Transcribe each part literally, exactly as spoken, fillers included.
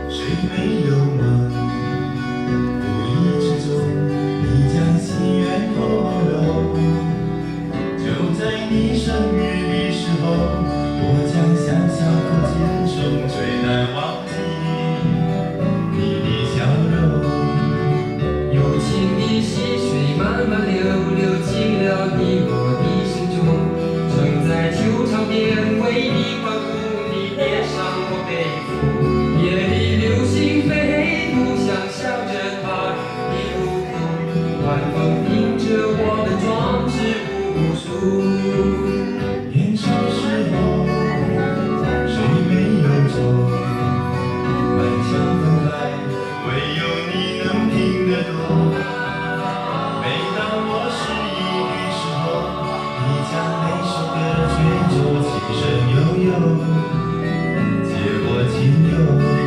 谁没有梦？无意之中，你将心愿透露。就在你生日的时候，我将像小口坚守，最难忘记你的笑容。 友情的溪水慢慢流，流进了你我的心中。正在球场边为你欢呼，你别伤我背负。夜里流星飞，不想象着它的路口，晚风听着我的壮志无数。 年少时候，谁没有错？满腔风来，唯有你能听得懂。每当我失意的时候，你将那首歌吹作轻声悠悠，借我情由。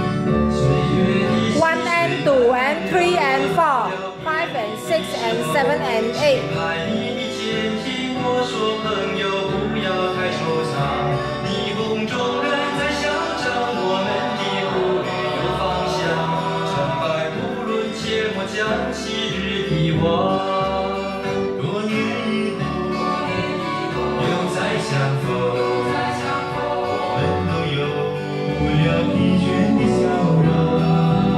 One and two and three and four, five and six and seven and eight. 我说朋友不要太惆怅，霓虹中人在嚣张，我们的步履有方向，成败不论，切莫将昔日遗忘。多年以后，又再相逢，我们都有了疲倦的笑容。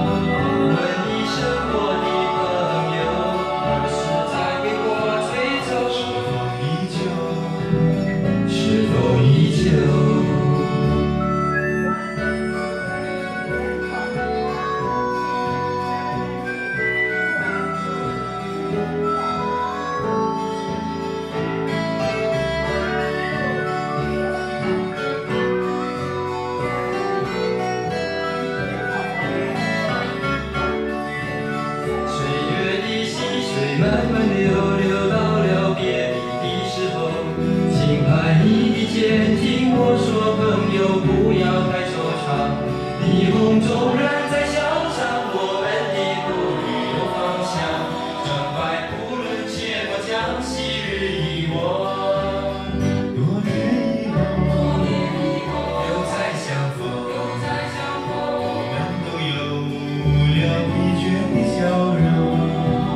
慢慢流，流到了别离的时候，轻拍你的肩，听我说，朋友不要太惆怅。霓虹中人在嚣张，我们的步履有方向，成败不论，切莫将昔日遗忘。 多年以后， 又再相逢， 我们都有了疲倦的笑容。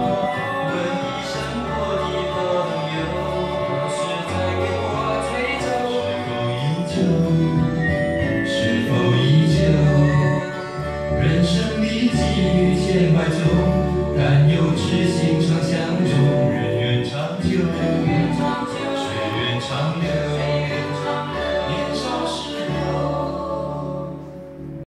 是否依旧？人生的际遇千百种，但有痴心常相中， 人缘长久。